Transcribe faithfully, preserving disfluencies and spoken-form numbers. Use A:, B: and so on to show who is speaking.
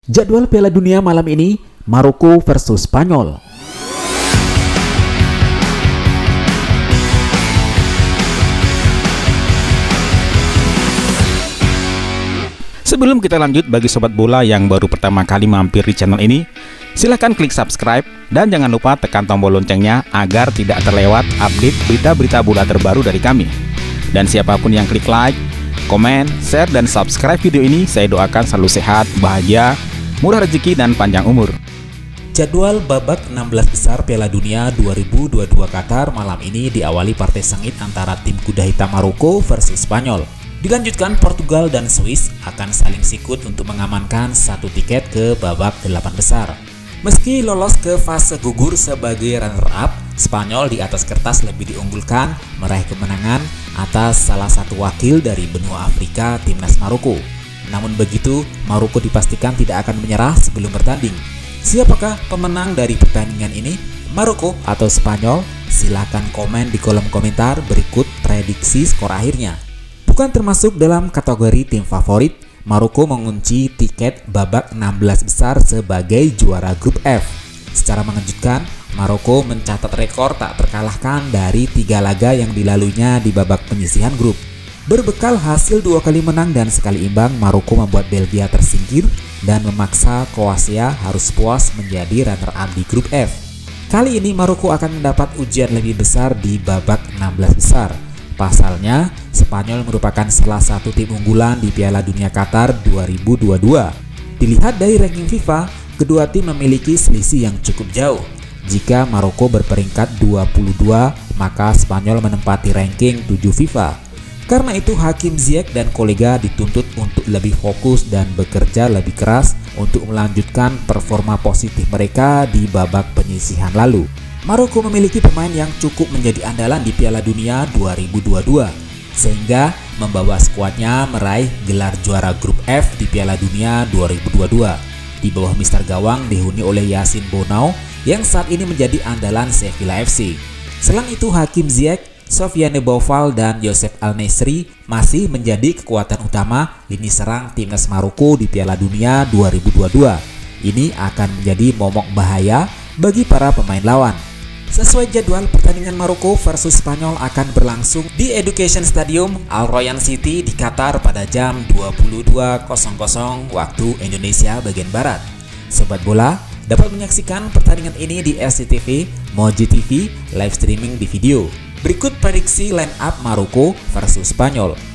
A: Jadwal Piala Dunia malam ini, Maroko versus Spanyol.
B: Sebelum kita lanjut, bagi sobat bola yang baru pertama kali mampir di channel ini, silahkan klik subscribe dan jangan lupa tekan tombol loncengnya agar tidak terlewat update berita-berita bola terbaru dari kami. Dan siapapun yang klik like, komen, share, dan subscribe video ini, saya doakan selalu sehat, bahagia, murah rezeki, dan panjang umur.
A: Jadwal babak enam belas besar Piala Dunia dua ribu dua puluh dua Qatar malam ini diawali partai sengit antara tim kuda hitam Maroko versus Spanyol. Dilanjutkan Portugal dan Swiss akan saling sikut untuk mengamankan satu tiket ke babak delapan besar. Meski lolos ke fase gugur sebagai runner-up, Spanyol di atas kertas lebih diunggulkan meraih kemenangan atas salah satu wakil dari benua Afrika, timnas Maroko. Namun begitu, Maroko dipastikan tidak akan menyerah sebelum bertanding. Siapakah pemenang dari pertandingan ini? Maroko atau Spanyol? Silahkan komen di kolom komentar berikut prediksi skor akhirnya. Bukan termasuk dalam kategori tim favorit, Maroko mengunci tiket babak enam belas besar sebagai juara grup F. Secara mengejutkan, Maroko mencatat rekor tak terkalahkan dari tiga laga yang dilaluinya di babak penyisihan grup. Berbekal hasil dua kali menang dan sekali imbang, Maroko membuat Belgia tersingkir dan memaksa Kroasia harus puas menjadi runner-up di grup F. Kali ini Maroko akan mendapat ujian lebih besar di babak enam belas besar. Pasalnya, Spanyol merupakan salah satu tim unggulan di Piala Dunia Qatar dua ribu dua puluh dua. Dilihat dari ranking FIFA, kedua tim memiliki selisih yang cukup jauh. Jika Maroko berperingkat dua puluh dua, maka Spanyol menempati ranking tujuh FIFA. Karena itu Hakim Ziyech dan kolega dituntut untuk lebih fokus dan bekerja lebih keras untuk melanjutkan performa positif mereka di babak penyisihan lalu. Maroko memiliki pemain yang cukup menjadi andalan di Piala Dunia dua ribu dua puluh dua, sehingga membawa skuadnya meraih gelar juara grup F di Piala Dunia dua ribu dua puluh dua. Di bawah Mister Gawang dihuni oleh Yassine Bonnao yang saat ini menjadi andalan Sevilla F C. Selain itu Hakim Ziyech, Sofiane Boufal, dan Youssef Al-Nesyri masih menjadi kekuatan utama lini serang timnas Maroko di Piala Dunia dua ribu dua puluh dua. Ini akan menjadi momok bahaya bagi para pemain lawan. Sesuai jadwal, pertandingan Maroko versus Spanyol akan berlangsung di Education Stadium Al Rayyan City di Qatar pada jam dua puluh dua waktu Indonesia bagian Barat. Sobat bola dapat menyaksikan pertandingan ini di S C T V, Moji T V, live streaming di video. Berikut prediksi line up Maroko versus Spanyol.